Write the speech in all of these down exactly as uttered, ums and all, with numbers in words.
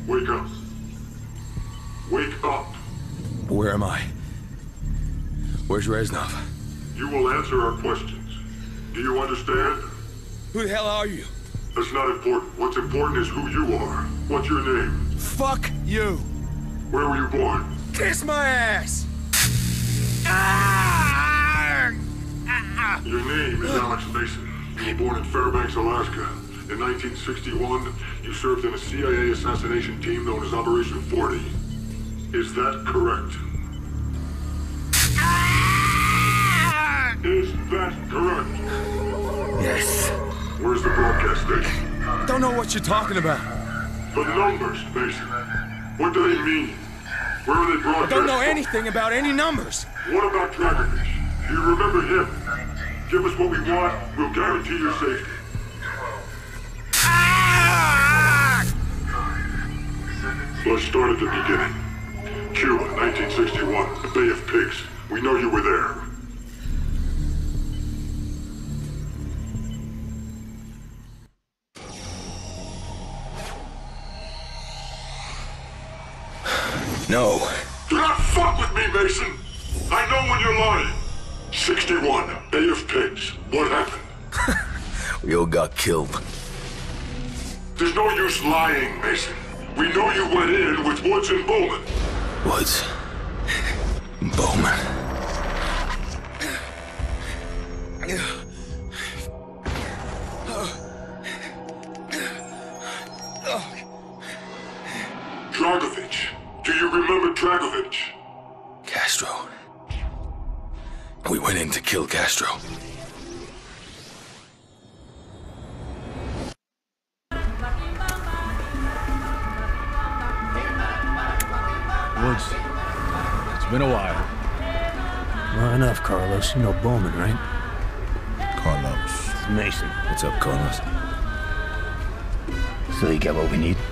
Wake up. Wake up. Where am I? Where's Reznov? You will answer our questions. Do you understand? Who the hell are you? That's not important. What's important is who you are. What's your name? Fuck you! Where were you born? Kiss my ass! Ah! Ah! Your name is Alex Mason. You were born in Fairbanks, Alaska. In nineteen sixty-one, you served in a C I A assassination team known as Operation forty. Is that correct? Ah! Is that correct? Yes. Where's the broadcast station? Don't know what you're talking about. The numbers, Mason. What do they mean? Where are they I broadcast? don't know anything about any numbers. What about Dragovich? Do you remember him? Give us what we want, we'll guarantee your safety. Ah! Let's start at the beginning. Cuba, nineteen sixty-one, the Bay of Pigs. We know you were there. No. Do not fuck with me, Mason! I know when you're lying. sixty-one, Bay of Pigs. What happened? We all got killed. There's no use lying, Mason. We know you went in with Woods and Bowman. Woods. Bowman. Dragovich. Do you remember Dragovich? Castro. We went in to kill Castro. Woods, it's been a while. Well, enough, Carlos. You know Bowman, right? Carlos. It's Mason. What's up, Carlos? So you got what we need?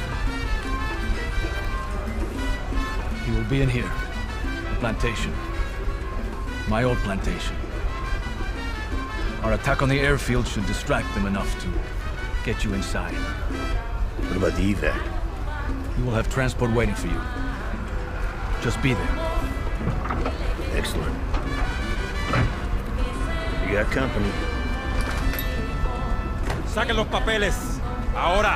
He will be in here. The plantation. My old plantation. Our attack on the airfield should distract them enough to get you inside. What about the evac? You will have transport waiting for you. Just be there. Excellent. You got company. Saquen los papeles. Ahora.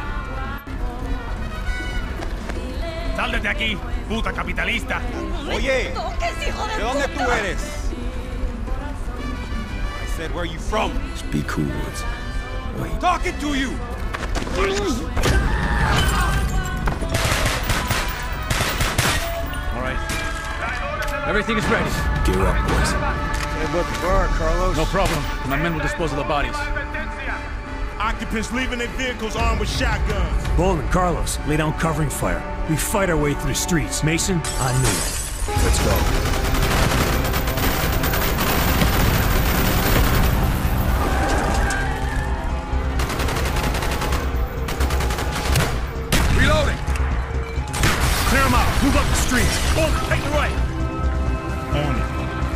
Sal de aquí, puta capitalista. Oye, ¿de dónde tú eres? I said, where are you from? Just be cool, Woods. Wait. Talking to you. All right. Everything is ready. Gear up, boys. Hey, about the bar, Carlos. No problem. My men will dispose of the bodies. Occupants leaving their vehicles armed with shotguns. Bowman, Carlos, lay down covering fire. We fight our way through the streets. Mason, on me. Let's go. Clear them out. Move up the street. Bowman, take the right. On it.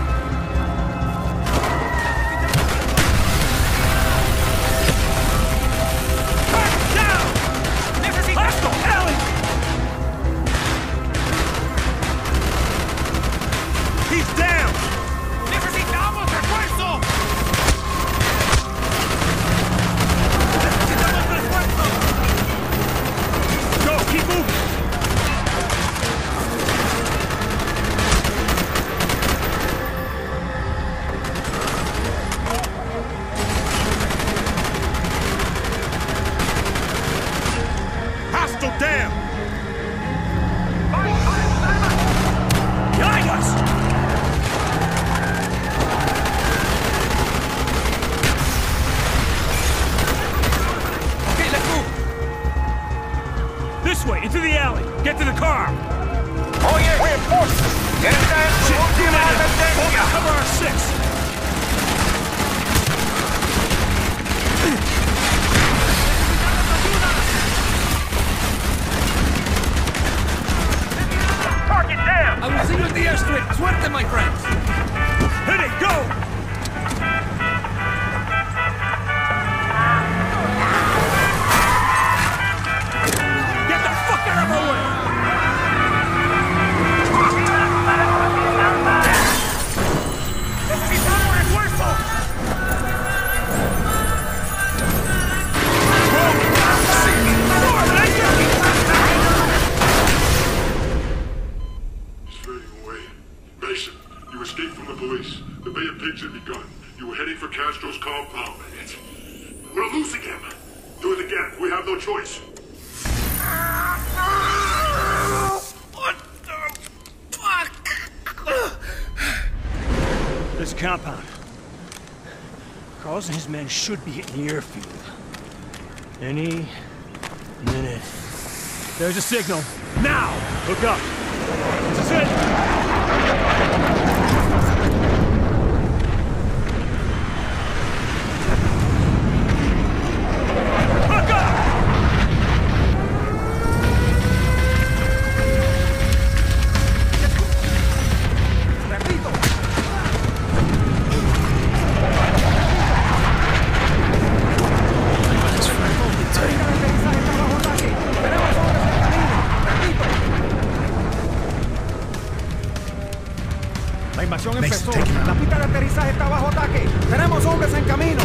This way, into the alley. Get to the car. Oye, ¿qué está en su última advertencia? Cover our six. Target down! I will see you at the airstrip. Suerte, my friends. Hit it, go! Get the fuck out of our no choice. What the fuck? This compound. Carlos and his men should be hitting the airfield. Any minute. There's a signal. Now! Look up. This is it! Look up! La invasión empezó. La pista de aterrizaje está bajo ataque. Tenemos hombres en camino.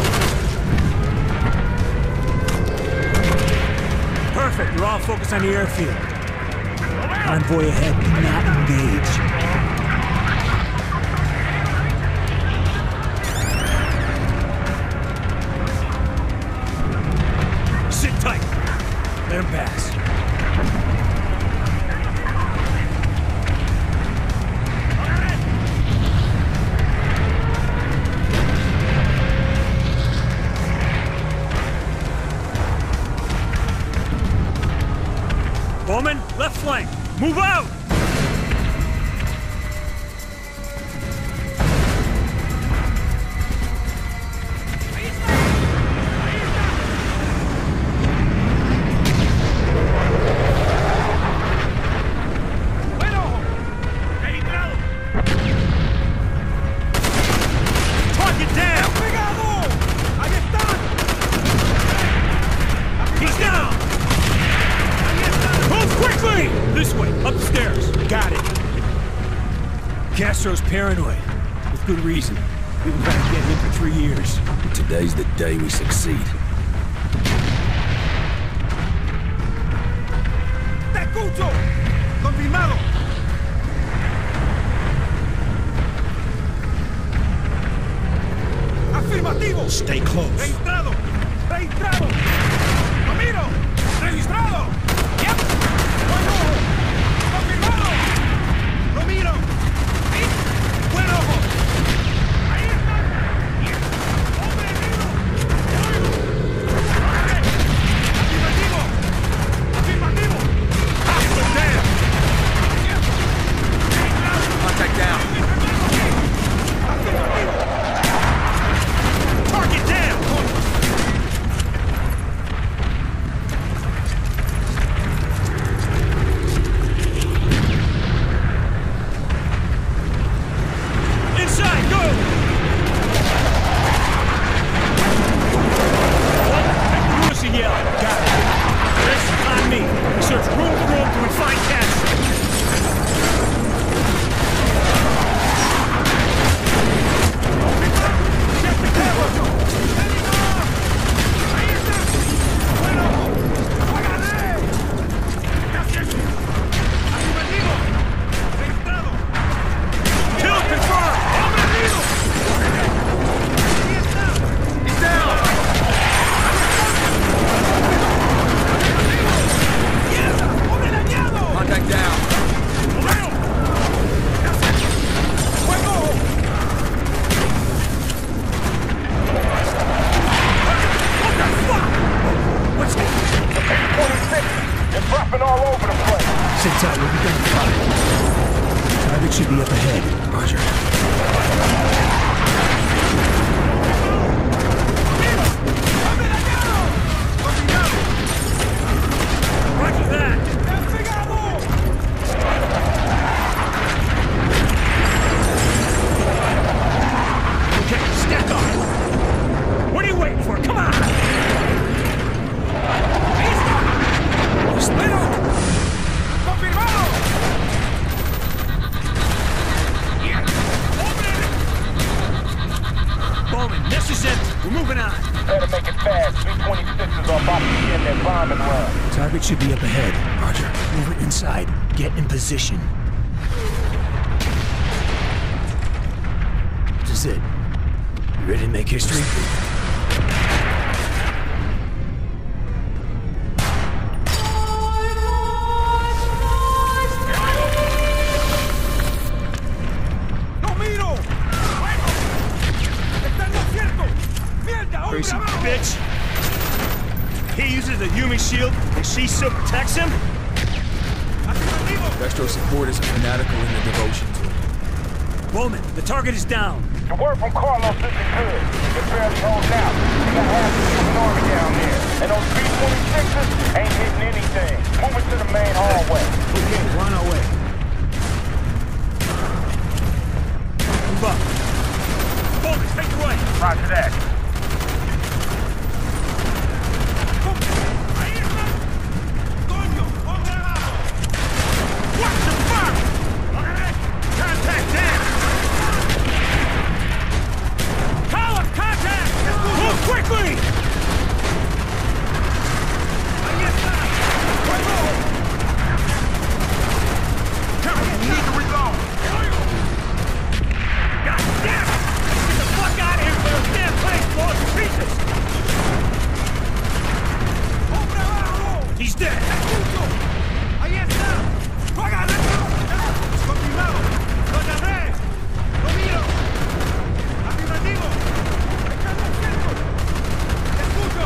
Perfect. You're all focused on the airfield. Convoy ahead. Do not engage. Sit tight. Let him pass. Bowman, left flank. Move out! Target down! ¡Ahí están! He's down! Move quickly! This way, upstairs. Got it. Castro's paranoid. With good reason. We've been trying to get him for three years. Today's the day we succeed. ¡Te escucho! ¡Confirmado! ¡Afirmativo! Stay close. ¡Registrado! ¡Registrado! ¡Lo miro! ¡Registrado! ¡Yep! ¡Buen ojo! ¡Confirmado! ¡Lo miro! ¿Sí? ¡Buen ojo! ¡Ahí está! ¡Hombre herido! ¡Te oigo! ¡Afirmativo! ¡Afirmativo! Hostile down! Yep. ¡Registrado! Contact down! ¡Afirmativo! Target down! Inside, go! Lewis and yell. Got it. This is on me. Search room for room to find Castro. Kill confirmed! He's down! Contact down! What's that? twenty-six. They're dropping all over the place. Sit tight, we'll be done in five. Target should be up ahead. Roger. Roger that! Okay, stack on! What are you waiting for? Come on! ¡Confirmado! Bowman, this is it. We're moving on. Better make it fast. B twenty-sixes are about to begin their bombing run. Target should be up ahead. Roger. Move it inside. Get in position. This is it. You ready to make history? uses the human shield, and she still protects him? Dextro's supporters are fanatical in their devotion to him. Bowman, the target is down. The word from Carlos isn't good. They're barely holding out. They got half the human army down there. And those B twenty-sixes ain't hitting anything. Moving to the main hallway. Okay, we're on our way. Move up. Bowman, take the right. Roger that. Watch the fire! Contact down! Column, contact! Move quickly! Come on, we need to reload! God damn it! Get the fuck out of here before this damn place blows to pieces! He's dead! Ahí está! ¡Juega, confirmado! ¡Lo agarré! ¡Lo miro! ¡Afirmativo! ¡Echando al centro! ¡Escucho!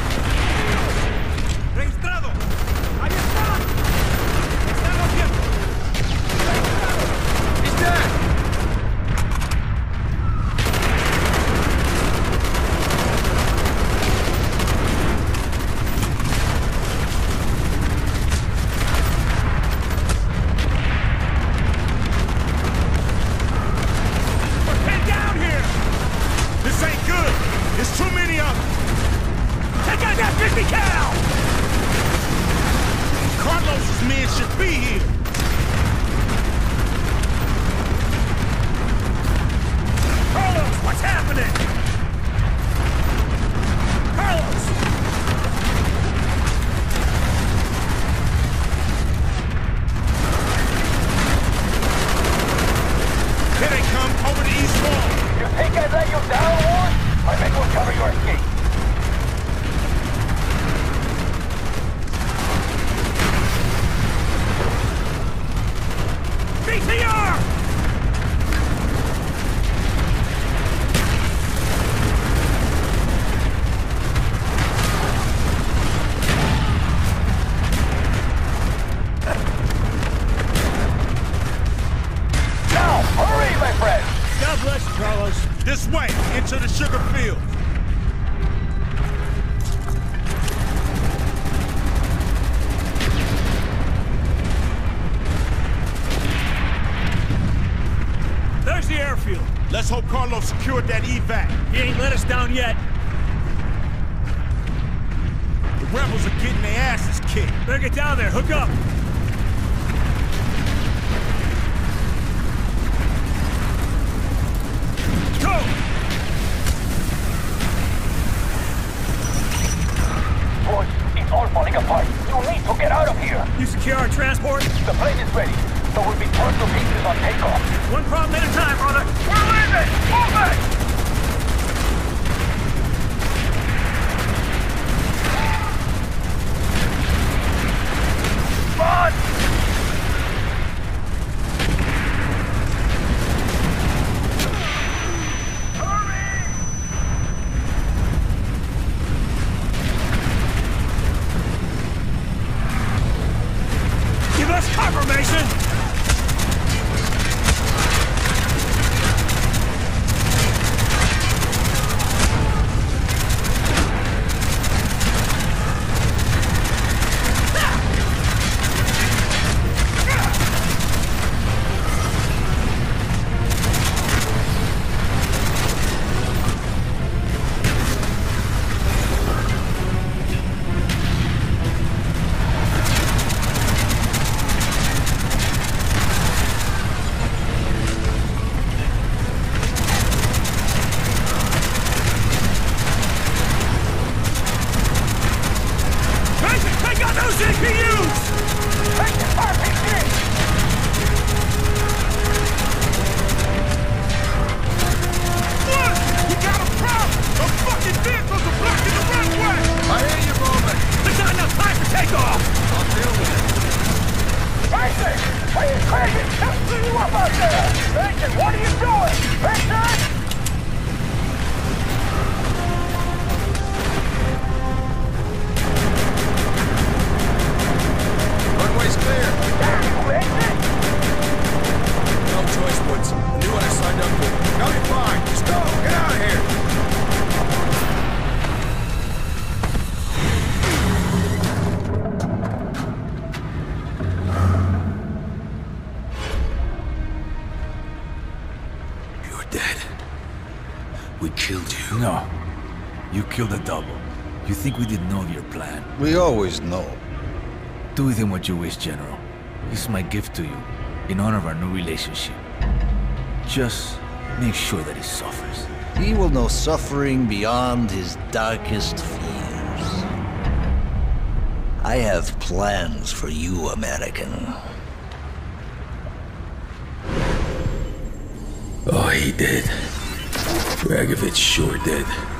¡Registrado! ¡Ahí está! ¡Está en los tiempos! ¡Registrado! ¡He's dead! This way, into the sugar fields. There's the airfield. Let's hope Carlos secured that evac. He ain't let us down yet. The rebels are getting their asses kicked. Better get down there, hook up. Go! Boys, it's all falling apart. You need to get out of here. You secure our transport? The plane is ready, so we'll be torn to pieces on takeoff. One problem at a time, brother. We're leaving! Move it! Run! Give us confirmation! killed you. No. You killed a double. You think we didn't know of your plan? We always know. Do with him what you wish, General. This is my gift to you, in honor of our new relationship. Just make sure that he suffers. He will know suffering beyond his darkest fears. I have plans for you, American. Oh, he did. Dragovich sure did.